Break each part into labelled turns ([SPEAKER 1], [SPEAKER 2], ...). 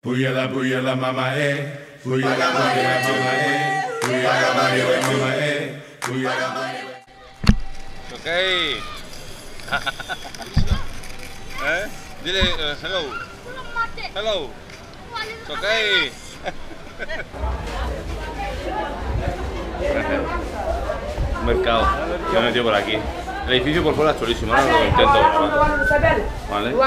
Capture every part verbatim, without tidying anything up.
[SPEAKER 1] Puyala, puyala, mamá, eh. Puyala, puyala, mamá, eh. Puyala, puyala, mamá, eh. Puyala, puyala.
[SPEAKER 2] Ok. ¿Eh? Dile uh, hello. Hello. It's okay. Un mercado que me he metido por aquí. El edificio por fuera es chulísimo, ahora lo intento grabar. Vale.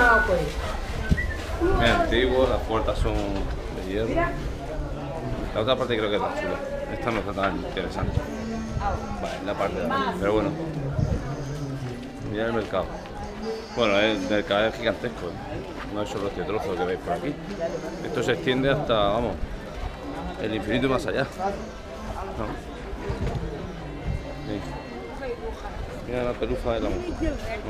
[SPEAKER 2] Es antiguo, las puertas son de hierro. La otra parte creo que es la chula. Esta no está tan interesante. Vale, la parte de arriba. Pero bueno. Mirad el mercado. Bueno, el mercado es gigantesco, ¿eh? No es solo este trozo que veis por aquí. Esto se extiende hasta, vamos, el infinito y más allá. ¿No? Sí. Mira la pelufa de la mujer.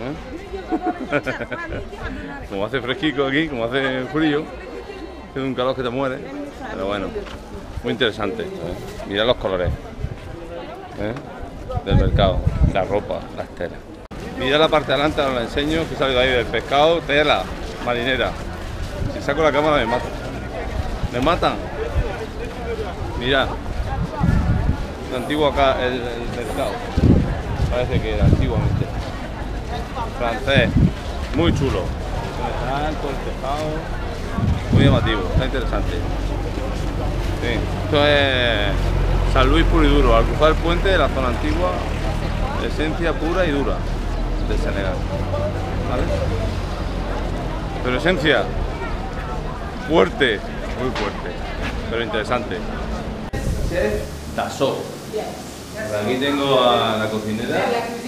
[SPEAKER 2] ¿Eh? Como hace fresquico aquí, como hace frío, tiene un calor que te muere. Pero bueno, muy interesante. ¿Eh? Mirad los colores, ¿eh? Del mercado, la ropa, las telas. Mirad la parte de adelante, ahora la enseño, que he salido ahí del pescado, tela, marinera. Si saco la cámara me matan. ¿Me matan? Mirad. El antiguo acá, el, el mercado. Parece que era antiguamente. Francés, muy chulo. Alto, el tejado, muy llamativo, está interesante. Sí. Esto es San Luis puro y duro, al cruzar el puente de la zona antigua, esencia pura y dura de Senegal. ¿Vale? Pero esencia fuerte, muy fuerte, pero interesante. Chef Dassault. Aquí tengo a la cocinera.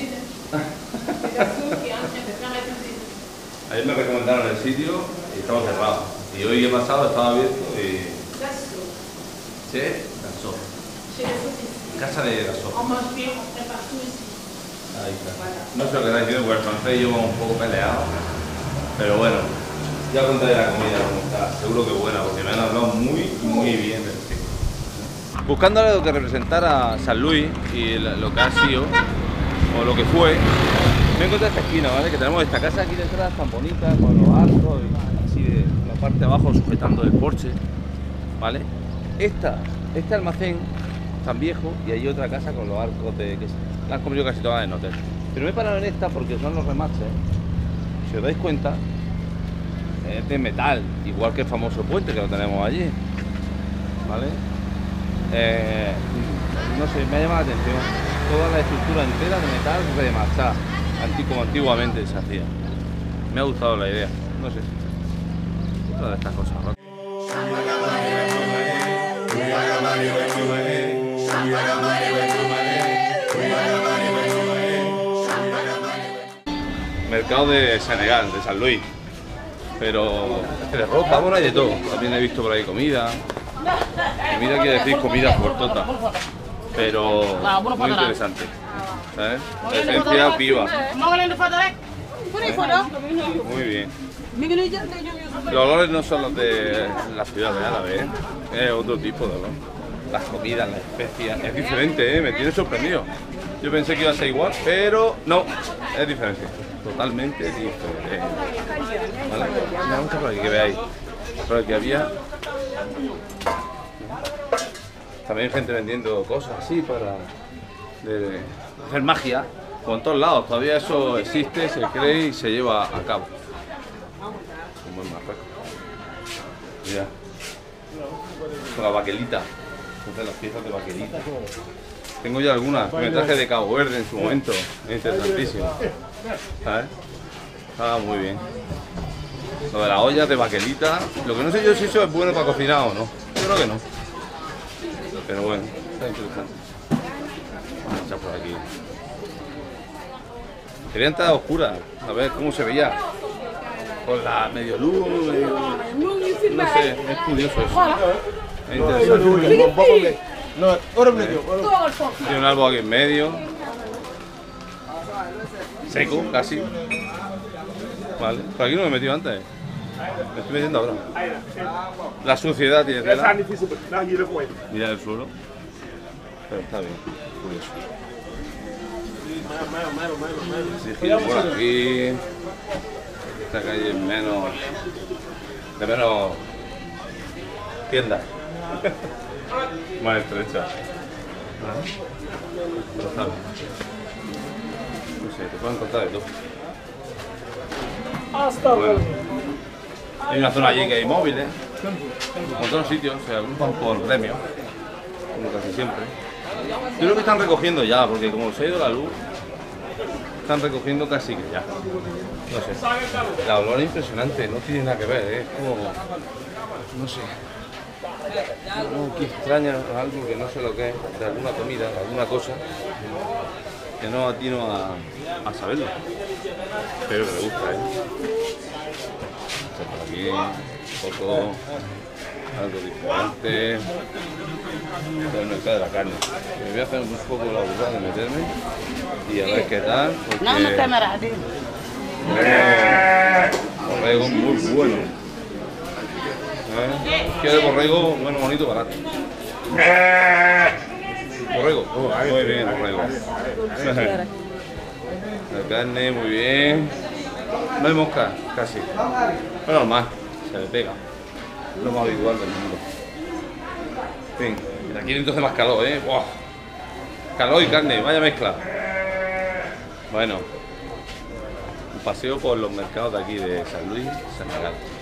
[SPEAKER 2] Ayer me recomendaron el sitio y estaba cerrado. Y hoy he pasado, estaba abierto y... Chef Dassault. Casa de Dassault. Ahí está. No sé lo que está diciendo porque el francés yo un poco peleado. Pero bueno, ya contaré la comida como está. Seguro que buena porque me han hablado muy, muy bien del sitio. Buscando algo que representara San Luis y lo que ha sido, o lo que fue, me encontré esta esquina, ¿vale? Que tenemos esta casa aquí detrás tan bonita, con los arcos, y así de la parte de abajo sujetando el porche, ¿vale? Esta, este almacén tan viejo y hay otra casa con los arcos de que la han comido casi todas en hotel. Pero me he parado en esta porque son los remaches, ¿eh? Si os dais cuenta, es de metal, igual que el famoso puente que lo tenemos allí, ¿vale? Eh, no sé, me ha llamado la atención toda la estructura entera de metal remachada, así como antiguamente se hacía. Me ha gustado la idea, no sé, otra de estas cosas, ¿no? Mercado de Senegal, de San Luis, pero de ropa, bueno, hay de todo. También he visto por ahí comida. Comida quiere decir comida fuertota, pero muy interesante, ¿sabes? La esencia viva. ¿Eh? Muy bien. Los olores no son los de la ciudad de Árabe, ¿eh? Es otro tipo de olor. Las comidas, las especias, es diferente, ¿eh? Me tiene sorprendido. Yo pensé que iba a ser igual, pero no, es diferente, totalmente diferente. ¿Vale? Vamos a por aquí que veáis. Por aquí había también gente vendiendo cosas así para de, de hacer magia por todos lados. Todavía eso existe, se cree y se lleva a cabo. Como en Marruecos. Mira, con la baquelita, con las piezas de baquelita. Tengo ya algunas, me traje de Cabo Verde en su momento, es interesantísimo. ¿Sabes? Estaba muy bien. Lo de las ollas de baquelita, lo que no sé yo si eso es bueno para cocinar o no. Yo creo que no. Pero bueno, está interesante. Vamos a echar por aquí. Quería entrar a oscuras, a ver cómo se veía. Con la medio luz, medio... no sé, es curioso eso. Es interesante. Tiene un árbol aquí en medio. Seco, casi. Vale, por aquí no me he metido antes. Me estoy metiendo ahora. La suciedad tiene tela. Mira el suelo. Pero está bien, curioso. Si giro por aquí, esta calle es menos, de menos tiendas. Más estrecha. Pero sabes. No sé, te pueden encontrar de todo.
[SPEAKER 3] Hasta luego.
[SPEAKER 2] Hay una zona allí que hay móviles, en otros sitios se agrupan por gremios, como casi siempre. Yo creo que están recogiendo ya, porque como se ha ido la luz, están recogiendo casi que ya. No sé. La olor es impresionante, no tiene nada que ver, ¿eh? Es como. No sé. Algo que extraña, algo que no sé lo que es, de alguna comida, de alguna cosa, que no atino a, a saberlo. Pero que me gusta, ¿eh? Por aquí, un poco, algo diferente, el mercado de la carne. Me voy a hacer un poco la burrada de meterme y a ver qué tal, porque borrego muy bueno. ¿Eh? Quiero borrego bueno, bonito, barato. Borrego, muy bien, borrego. La carne, muy bien. No hay mosca, casi. Es normal, se le pega. Lo más habitual del mundo. En fin, aquí dentro hace más calor, ¿eh? ¡Wow! Calor y carne, vaya mezcla. Bueno, un paseo por los mercados de aquí de San Luis, San Miguel.